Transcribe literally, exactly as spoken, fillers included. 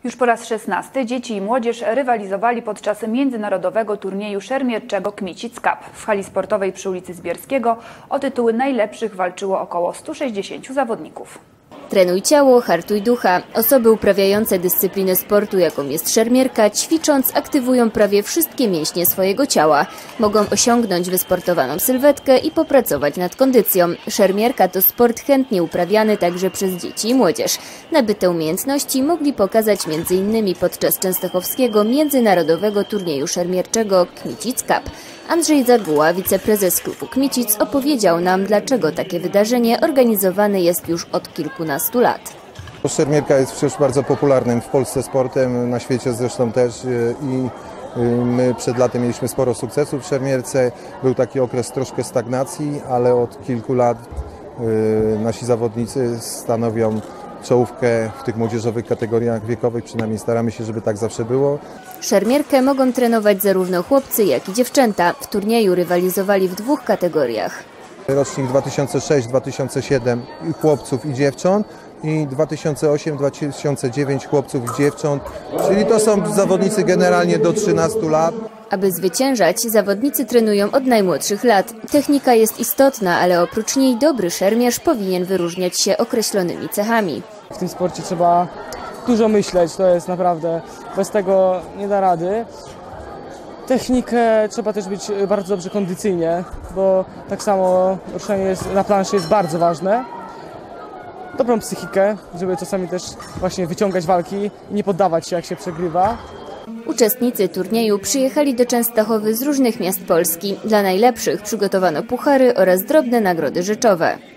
Już po raz szesnasty dzieci i młodzież rywalizowali podczas międzynarodowego turnieju szermierczego Kmicic Cup. W hali sportowej przy ulicy Zbierskiego o tytuły najlepszych walczyło około stu sześćdziesięciu zawodników. Trenuj ciało, hartuj ducha. Osoby uprawiające dyscyplinę sportu, jaką jest szermierka, ćwicząc aktywują prawie wszystkie mięśnie swojego ciała. Mogą osiągnąć wysportowaną sylwetkę i popracować nad kondycją. Szermierka to sport chętnie uprawiany także przez dzieci i młodzież. Nabyte umiejętności mogli pokazać między innymi podczas częstochowskiego międzynarodowego turnieju szermierczego Kmicic Cup. Andrzej Zaguła, wiceprezes klubu Kmicic, opowiedział nam, dlaczego takie wydarzenie organizowane jest już od kilkunastu lat. Szermierka jest wciąż bardzo popularnym w Polsce sportem, na świecie zresztą też, i my przed latem mieliśmy sporo sukcesów w szermierce. Był taki okres troszkę stagnacji, ale od kilku lat nasi zawodnicy stanowią czołówkę w tych młodzieżowych kategoriach wiekowych, przynajmniej staramy się, żeby tak zawsze było. Szermierkę mogą trenować zarówno chłopcy, jak i dziewczęta. W turnieju rywalizowali w dwóch kategoriach. Rocznik dwa tysiące sześć dwa tysiące siedem chłopców i dziewcząt i dwa tysiące osiem dwa tysiące dziewięć chłopców i dziewcząt, czyli to są zawodnicy generalnie do trzynastu lat. Aby zwyciężać, zawodnicy trenują od najmłodszych lat. Technika jest istotna, ale oprócz niej dobry szermierz powinien wyróżniać się określonymi cechami. W tym sporcie trzeba dużo myśleć, to jest naprawdę, bez tego nie da rady. Technikę trzeba też być bardzo dobrze kondycyjnie, bo tak samo ruszanie jest, na planszy jest bardzo ważne. Dobrą psychikę, żeby czasami też właśnie wyciągać walki i nie poddawać się, jak się przegrywa. Uczestnicy turnieju przyjechali do Częstochowy z różnych miast Polski. Dla najlepszych przygotowano puchary oraz drobne nagrody rzeczowe.